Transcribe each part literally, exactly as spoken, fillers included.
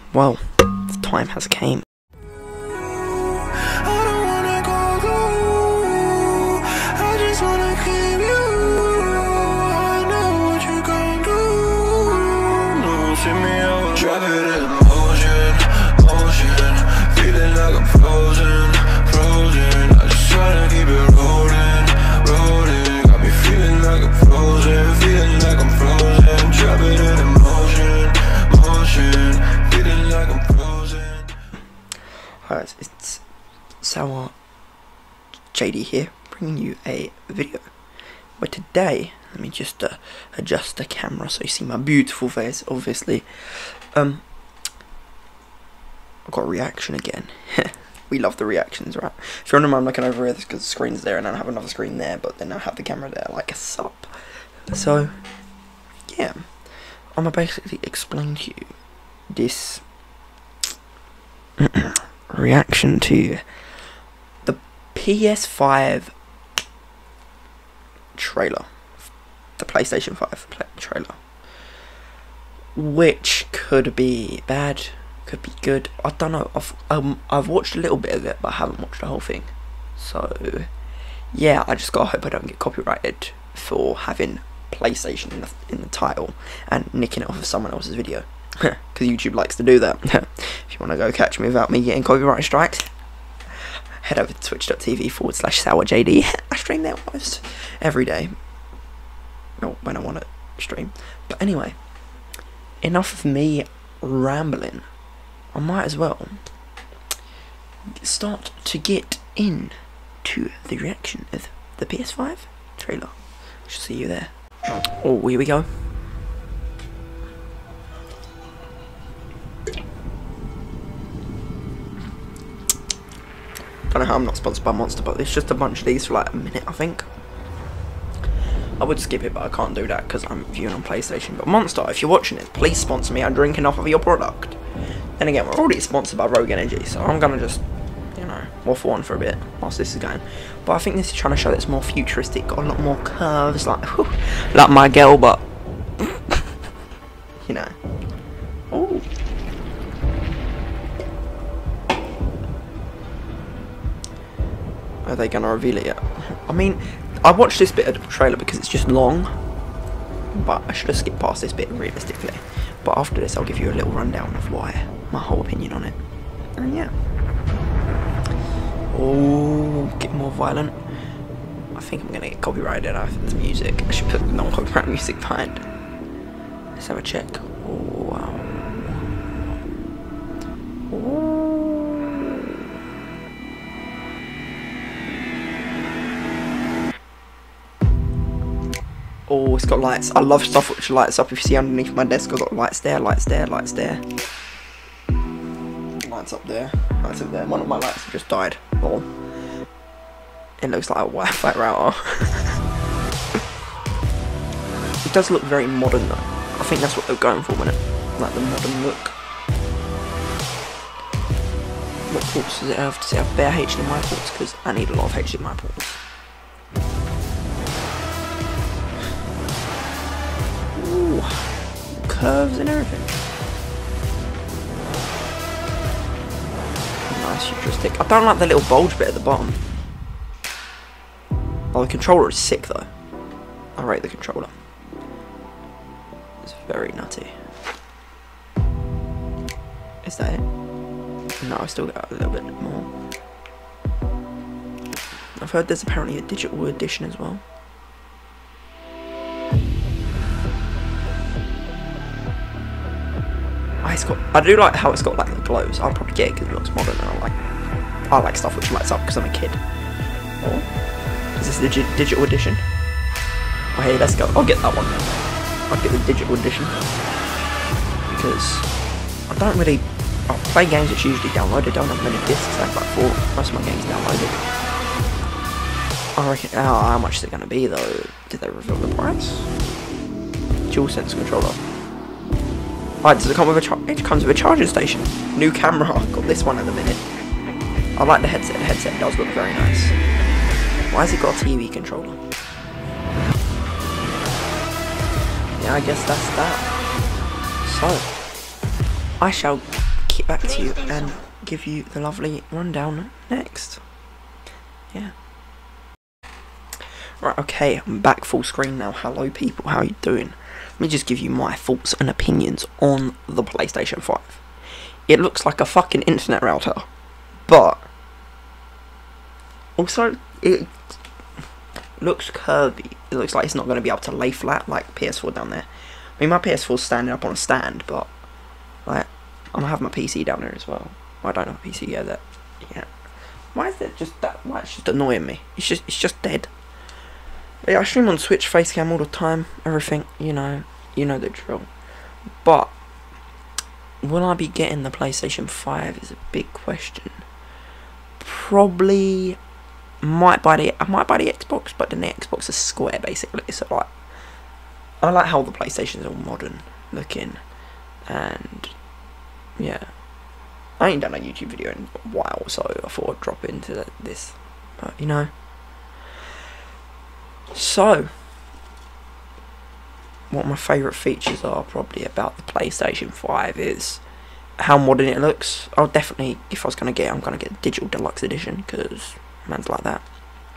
well, the time has came. Drop it in motion, motion, feeling like I'm frozen, frozen. I just tryna keep it rolling, rolling. Got me feeling like I'm frozen, feeling like I'm frozen. Drop it in motion, motion, feeling like I'm frozen. Hi guys, it's Sour J D here, bringing you a video. But today, let me just uh, adjust the camera so you see my beautiful face, obviously. Um, I've got a reaction again. We love the reactions, right? If you're wondering why I'm looking over here, it's because the screen's there and then I have another screen there, but then I have the camera there like a sup. So, yeah. I'm going to basically explain to you this reaction to the P S five trailer, the PlayStation five play trailer, which could be bad, could be good. I don't know. I've um I've watched a little bit of it, but I haven't watched the whole thing. So yeah, I just gotta hope I don't get copyrighted for having PlayStation in the, in the title and nicking it off of someone else's video, because YouTube likes to do that. If you want to go catch me without me getting copyright strikes, head over to twitch.tv forward slash sourjd. I stream there almost every day. Well, when I want to stream. But anyway, enough of me rambling. I might as well start to get in to the reaction of the P S five trailer. I shall see you there. Oh, here we go. I don't know how I'm not sponsored by Monster, but it's just a bunch of these for like a minute, I think. I would skip it, but I can't do that because I'm viewing on PlayStation. But Monster, if you're watching it, please sponsor me. I drink enough of your product. Then again, we're already sponsored by Rogue Energy, so I'm gonna just, you know, waffle on for a bit whilst this is going. But I think this is trying to show that it's more futuristic, got a lot more curves, like, whew, like my girl, but you know. Oh. Are they gonna reveal it yet? I mean, I watched this bit of the trailer because it's just long, but I should have skipped past this bit realistically. But after this, I'll give you a little rundown of why, my whole opinion on it. And yeah. Oh, get more violent. I think I'm gonna get copyrighted out of the music. I should put non-copyright music behind. Let's have a check. Oh, wow. Oh. Oh, it's got lights. I love stuff which lights up. If you see underneath my desk, I've got lights there, lights there, lights there. Lights up there, lights up there. One of my lights have just died. Oh. It looks like a Wi-Fi router. It does look very modern though. I think that's what they're going for, isn't it? Like the modern look. What ports does it have? Does it have bare H D M I ports? Because I need a lot of H D M I ports. Ooh, curves and everything. Nice futuristic. I don't like the little bulge bit at the bottom. Oh, the controller is sick though. I rate the controller. It's very nutty. Is that it? No, I still got a little bit more. I've heard there's apparently a digital edition as well. It's got, I do like how it's got like the glows. I'll probably get it because it looks modern and I like I like stuff which lights up because I'm a kid. Oh, is this the dig digital edition? Oh hey, let's go. I'll get that one. I'll get the digital edition because I don't really I play games which usually downloaded. Don't have many discs. I have like four. Most of my games downloaded. I reckon. Oh, how much is it going to be though? Did they reveal the price? DualSense controller. Right, does it come with a char it comes with a charging station. New camera, I've got this one at the minute. I like the headset, the headset does look very nice. Why has it got a T V controller? Yeah, I guess that's that. So, I shall kick back to you and give you the lovely rundown next. Yeah. Right, okay, I'm back full screen now. Hello people, how are you doing? Let me just give you my thoughts and opinions on the PlayStation five. It looks like a fucking internet router, but also it looks curvy. It looks like it's not going to be able to lay flat like P S four down there. I mean, my P S four's standing up on a stand, but like I'm gonna have my P C down there as well. Well, I don't have a P C yet. That yeah. Why is it just that? Why it's just annoying me? It's just it's just dead. But yeah, I stream on Twitch, Facecam all the time. Everything, you know, you know the drill. But will I be getting the PlayStation five is a big question. Probably might buy the I might buy the Xbox, but then the Xbox is square basically. So like, I like how the PlayStation's all modern looking, and yeah, I ain't done a YouTube video in a while, so I thought I'd drop into the, this. But you know, so what my favourite features are probably about the PlayStation five is how modern it looks. I'll definitely, if I was going to get it, I'm going to get the Digital Deluxe Edition, because man's like that.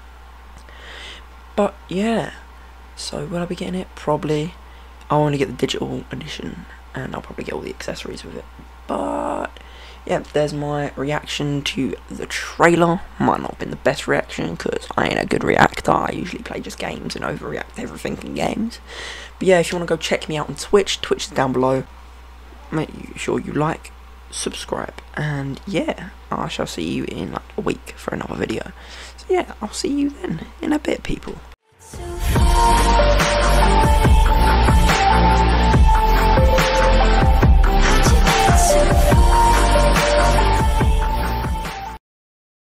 But yeah, so will I be getting it? Probably. I want to get the Digital Edition, and I'll probably get all the accessories with it. But yeah, there's my reaction to the trailer. Might not have been the best reaction, because I ain't a good reactor. I usually play just games and overreact to everything in games. But yeah, if you want to go check me out on Twitch, Twitch is down below. Make sure you like, subscribe, and yeah, I shall see you in like a week for another video. So yeah, I'll see you then in a bit, people.